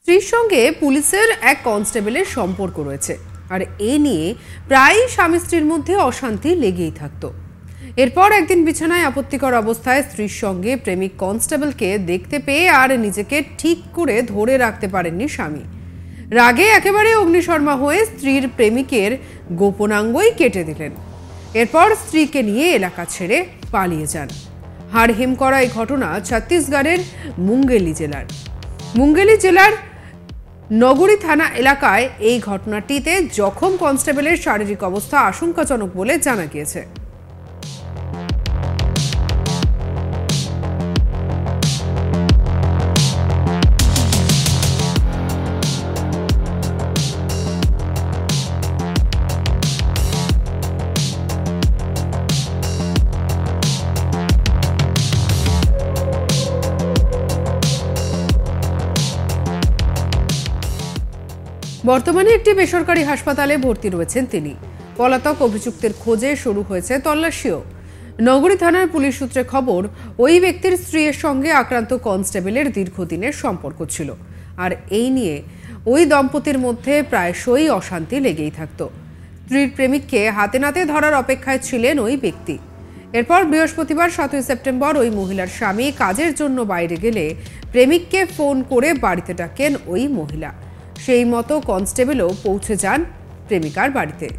স্ত্রীর সঙ্গে পুলিশের এক কনস্টেবলের সম্পর্ক রয়েছে, আর এ নিয়ে প্রায় স্বামী স্ত্রীর মধ্যে অশান্তি লেগেই থাকতো। এরপর একদিন বিছানায় আপত্তিকর অবস্থায় স্ত্রীর সঙ্গে প্রেমিক কনস্টেবলকে দেখতে পেয়ে আর নিজেকে ঠিক করে ধরে রাখতে পারেননি স্বামী। রাগে একেবারে অগ্নিশর্মা হয়ে স্ত্রীর প্রেমিকের গোপনাঙ্গই কেটে দিলেন। এরপর স্ত্রীকে নিয়ে এলাকা ছেড়ে পালিয়ে যান। হাড়হিম করা এই ঘটনা ছত্তিশগড়ের মুঙ্গেলি জেলার নগরী থানা এলাকায়। এই ঘটনাটিতে জখম কনস্টেবলের শারীরিক অবস্থা আশঙ্কাজনক বলে জানা গিয়েছে। বর্তমানে একটি বেসরকারি হাসপাতালে ভর্তি রয়েছেন তিনি। পলাতক অভিযুক্তের খোঁজে শুরু হয়েছে তল্লাশিও। নগরী থানার পুলিশ সূত্রে খবর, ওই ব্যক্তির স্ত্রীর সঙ্গে আক্রান্ত কনস্টেবলের দীর্ঘদিনের সম্পর্ক ছিল, আর এই নিয়ে ওই দম্পতির মধ্যে প্রায়শই অশান্তি লেগেই থাকত। স্ত্রীর প্রেমিককে হাতে নাতে ধরার অপেক্ষায় ছিলেন ওই ব্যক্তি। এরপর বৃহস্পতিবার 7 সেপ্টেম্বর ওই মহিলার স্বামী কাজের জন্য বাইরে গেলে প্রেমিককে ফোন করে বাড়িতে ডাকেন ওই মহিলা। সেই মতো কনস্টেবলও পৌঁছে যান প্রেমিকার বাড়িতে।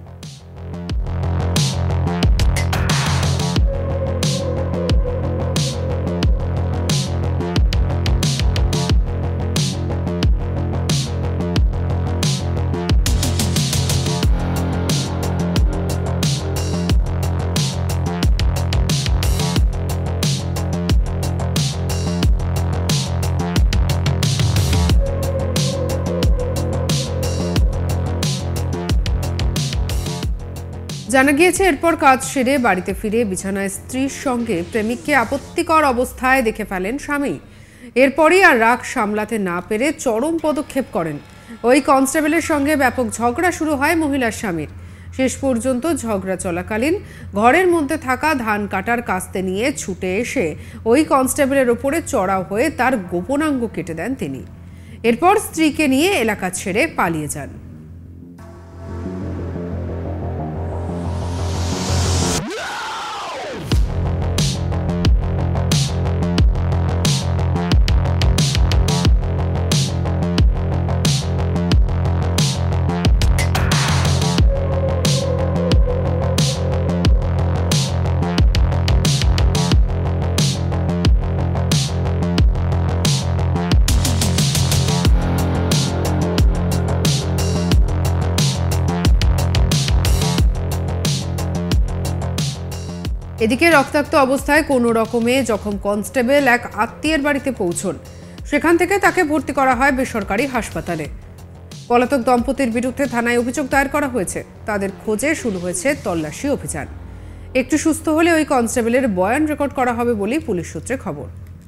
জানা গিয়েছে, এরপর কাজ সেরে বাড়িতে ফিরে বিছানায় স্ত্রীর সঙ্গে প্রেমিককে আপত্তিকর অবস্থায় দেখে ফেলেন স্বামী। এরপরই আর রাগ সামলাতে না পেরে চরম পদক্ষেপ করেন। ওই কনস্টেবলের সঙ্গে ব্যাপক ঝগড়া শুরু হয় মহিলার স্বামীর। শেষ পর্যন্ত ঝগড়া চলাকালীন ঘরের মধ্যে থাকা ধান কাটার কাস্তে নিয়ে ছুটে এসে ওই কনস্টেবলের ওপরে চড়াও হয়ে তার গোপনাঙ্গ কেটে দেন তিনি। এরপর স্ত্রীকে নিয়ে এলাকা ছেড়ে পালিয়ে যান। এদিকে রক্তাক্ত অবস্থায় কোনো রকমে জখম কনস্টেবল এক আত্মীয়ের বাড়িতে পৌঁছন। সেখান থেকে তাকে ভর্তি করা হয় বেসরকারি হাসপাতালে। পলাতক দম্পতির বিরুদ্ধে থানায় অভিযোগ দায়ের করা হয়েছে। তাদের খোঁজে শুরু হয়েছে তল্লাশি অভিযান। একটু সুস্থ হলে ওই কনস্টেবলের বয়ান রেকর্ড করা হবে বলেই পুলিশ সূত্রে খবর।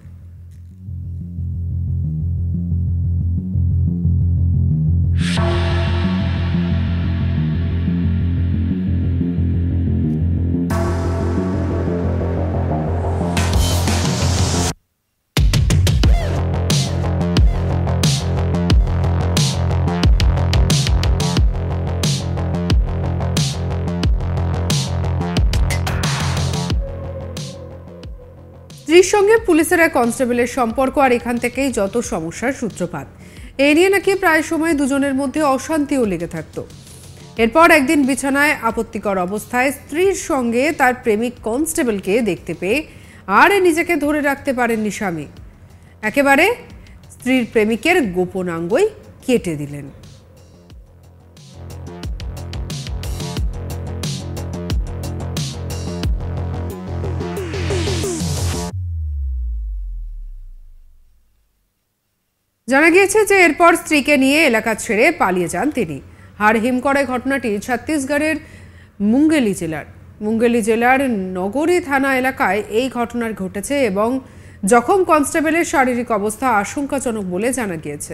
স্ত্রীর সঙ্গে পুলিশের এক কনস্টেবলের সম্পর্ক, আর এখান থেকেই যত সমস্যার সূত্রপাত। এ নিয়ে নাকি প্রায় সময় দুজনের মধ্যে অশান্তিও লেগে থাকতো। এরপর একদিন বিছানায় আপত্তিকর অবস্থায় স্ত্রীর সঙ্গে তার প্রেমিক কনস্টেবলকে দেখতে পেয়ে আর নিজেকে ধরে রাখতে পারেননি স্বামী। একেবারে স্ত্রীর প্রেমিকের গোপনাঙ্গই কেটে দিলেন। জানা গিয়েছে যে এরপর স্ত্রীকে নিয়ে এলাকা ছেড়ে পালিয়ে যান তিনি। হাড়হিম করা ঘটনাটি ছত্তিশগড়ের মুঙ্গেলি জেলার নগরী থানা এলাকায় এই ঘটনার ঘটেছে এবং জখম কনস্টেবলের শারীরিক অবস্থা আশঙ্কাজনক বলে জানা গিয়েছে।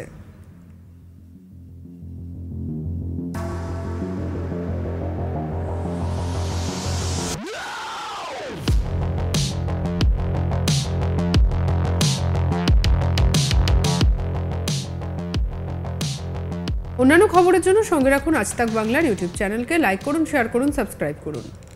অন্যান্য খবরের জন্য সঙ্গে রাখুন আজ তাক বাংলার ইউটিউব চ্যানেলকে। লাইক করুন, শেয়ার করুন, সাবস্ক্রাইব করুন।